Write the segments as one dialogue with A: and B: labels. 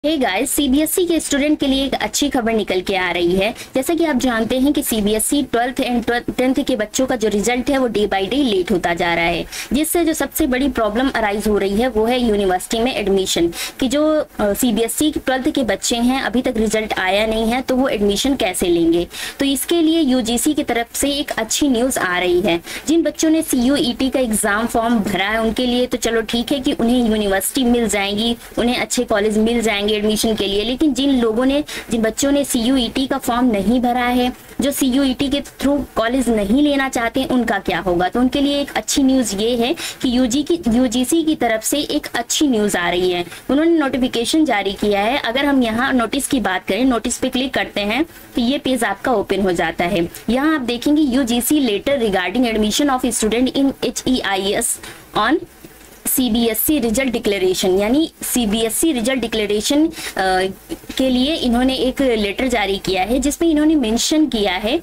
A: हे guys, CBSE के student के लिए एक अच्छी खबर निकल के आ रही है। जैसा कि आप जानते हैं कि सीबीएसई 12th एंड 10th के बच्चों का जो रिजल्ट है वो डे बाय डे लेट होता जा रहा है, जिससे जो सबसे बड़ी प्रॉब्लम अराइज हो रही है वो है यूनिवर्सिटी में एडमिशन कि जो सीबीएसई 12th के बच्चे हैं अभी तक रिजल्ट आया नहीं है तो वो एडमिशन कैसे लेंगे। तो इसके लिए यूजीसी की तरफ से एक अच्छी न्यूज आ रही है। जिन बच्चों ने सीयूईटी का एग्जाम फॉर्म भरा है उनके लिए तो चलो ठीक है कि उन्हें यूनिवर्सिटी मिल जाएगी, उन्हें अच्छे कॉलेज मिल जाएंगे एडमिशन के लिए। लेकिन जिन बच्चों ने सीयूईटी का फॉर्म नहीं भरा है, जो सीयूईटी के थ्रू कॉलेज नहीं लेना चाहते, उनका क्या होगा। तो उनके लिए एक अच्छी न्यूज ये है कि यूजीसी की तरफ से एक अच्छी न्यूज आ रही है। उन्होंने नोटिफिकेशन जारी किया है। अगर हम यहाँ नोटिस की बात करें, नोटिस पे क्लिक करते हैं तो ये पेज आपका ओपन हो जाता है। यहाँ आप देखेंगे UGC letter regarding admission of student in HEIS on CBSE result declaration, यानी सीबीएसई रिजल्ट डिक्लेरेशन के लिए इन्होंने एक लेटर जारी किया है जिसमें इन्होंने मेंशन किया है,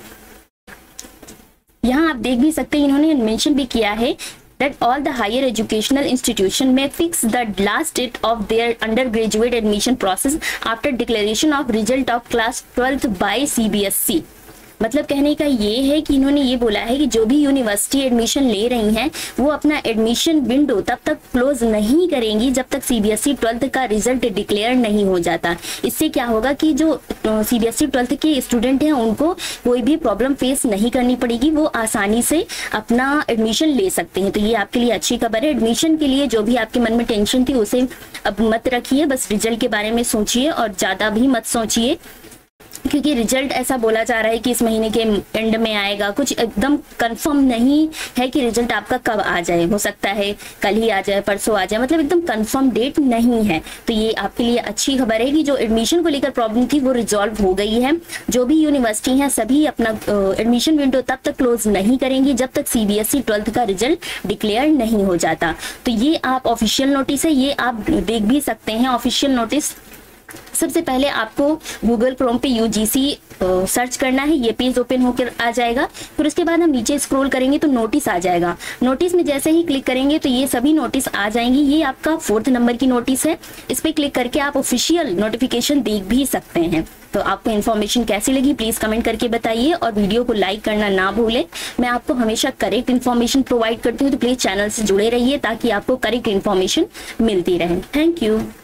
A: यहाँ आप देख भी सकते हैं, इन्होंने मेंशन भी किया है that all the higher educational institution may fix the last date of their undergraduate admission process after declaration of result of class 12th by CBSE। मतलब कहने का ये है कि इन्होंने ये बोला है कि जो भी यूनिवर्सिटी एडमिशन ले रही हैं वो अपना एडमिशन विंडो तब तक क्लोज नहीं करेंगी जब तक सीबीएसई 12th का रिजल्ट डिक्लेयर नहीं हो जाता। इससे क्या होगा कि जो सीबीएसई 12th के स्टूडेंट हैं उनको कोई भी प्रॉब्लम फेस नहीं करनी पड़ेगी, वो आसानी से अपना एडमिशन ले सकते हैं। तो ये आपके लिए अच्छी खबर है। एडमिशन के लिए जो भी आपके मन में टेंशन थी उसे अब मत रखिए, बस रिजल्ट के बारे में सोचिए और ज़्यादा भी मत सोचिए, क्योंकि रिजल्ट ऐसा बोला जा रहा है कि इस महीने के एंड में आएगा। कुछ एकदम कंफर्म नहीं है कि रिजल्ट आपका कब आ जाए, हो सकता है कल ही आ जाए, परसों आ जाए, मतलब एकदम कंफर्म डेट नहीं है। तो ये आपके लिए अच्छी खबर है कि जो एडमिशन को लेकर प्रॉब्लम थी वो रिजॉल्व हो गई है। जो भी यूनिवर्सिटी हैं सभी अपना एडमिशन विंडो तब तक क्लोज नहीं करेंगी जब तक सीबीएसई 12th का रिजल्ट डिक्लेयर नहीं हो जाता। तो ये आप ऑफिशियल नोटिस है, ये आप देख भी सकते हैं ऑफिशियल नोटिस। सबसे पहले आपको गूगल क्रोम पे यूजीसी सर्च करना है, ये पेज ओपन होकर आ जाएगा। फिर उसके बाद हम नीचे स्क्रॉल करेंगे तो नोटिस आ जाएगा। नोटिस में जैसे ही क्लिक करेंगे तो ये सभी नोटिस आ जाएंगी। ये आपका 4th नंबर की नोटिस है, इस पे क्लिक करके आप ऑफिशियल नोटिफिकेशन देख भी सकते हैं। तो आपको इन्फॉर्मेशन कैसी लगी प्लीज कमेंट करके बताइए और वीडियो को लाइक करना ना भूलें। मैं आपको हमेशा करेक्ट इन्फॉर्मेशन प्रोवाइड करती हूँ, तो प्लीज चैनल से जुड़े रहिए ताकि आपको करेक्ट इन्फॉर्मेशन मिलती रहे। Thank you.